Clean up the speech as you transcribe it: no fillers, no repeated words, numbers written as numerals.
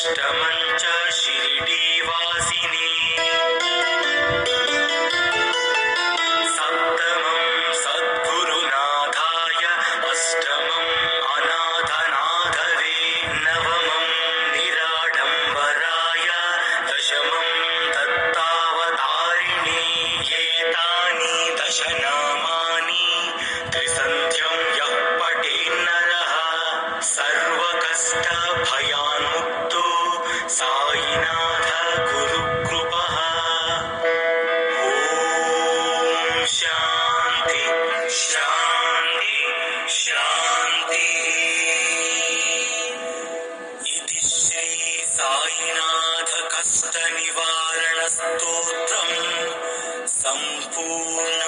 अष्टमं च शिरडीवासिनी सप्तमं सद्गुरुनाथाय अष्टमं अनाथनाथवे नवमं निराडम्बराय दशमं दत्तावतारिणे एतानि दशनामानि त्रिसन्ध्यं यः पठेन्नरः सर्वकष्टभयान्मुक्तो साईनाथ गुरुकृपः। ॐ शान्ति शान्ति शान्ति। इति श्री साईनाथ कष्ट निवारण स्तोत्रम् सम्पूर्ण